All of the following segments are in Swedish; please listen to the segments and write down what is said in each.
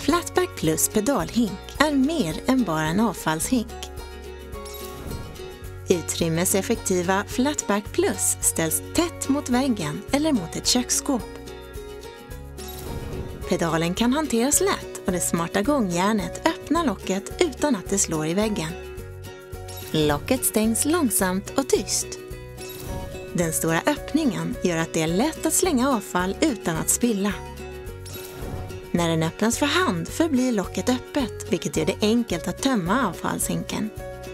Flatback Plus pedalhink är mer än bara en avfallshink. Utrymmeseffektiva Flatback Plus ställs tätt mot väggen eller mot ett köksskåp. Pedalen kan hanteras lätt och det smarta gångjärnet öppnar locket utan att det slår i väggen. Locket stängs långsamt och tyst. Den stora öppningen gör att det är lätt att slänga avfall utan att spilla. När den öppnas för hand förblir locket öppet, vilket gör det enkelt att tömma avfallshinken.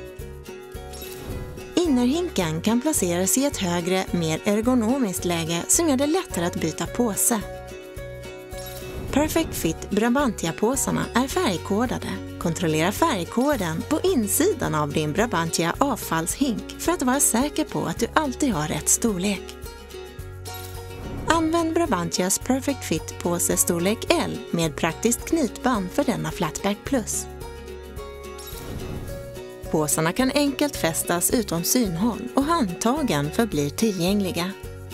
Innerhinken kan placeras i ett högre, mer ergonomiskt läge som gör det lättare att byta påse. Perfect Fit Brabantia-påsarna är färgkodade. Kontrollera färgkoden på insidan av din Brabantia avfallshink för att vara säker på att du alltid har rätt storlek. Använd Brabantias Perfect Fit-påse storlek L med praktiskt knytband för denna Flatback Plus. Påsarna kan enkelt fästas utom synhåll och handtagen förblir tillgängliga.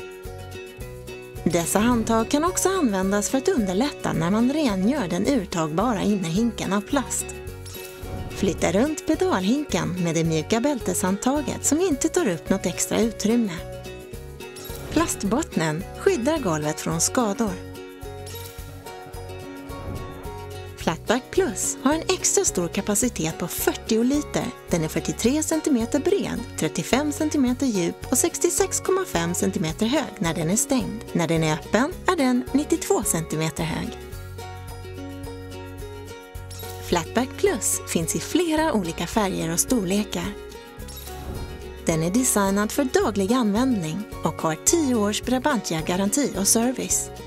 Dessa handtag kan också användas för att underlätta när man rengör den urtagbara innerhinken av plast. Flytta runt pedalhinken med det mjuka bälteshandtaget som inte tar upp något extra utrymme. Plastbottnen skyddar golvet från skador. Flatback Plus har en extra stor kapacitet på 40 liter. Den är 43 cm bred, 35 cm djup och 66,5 cm hög när den är stängd. När den är öppen är den 92 cm hög. Flatback Plus finns i flera olika färger och storlekar. Den är designad för daglig användning och har 10 års Brabantia-garanti och service.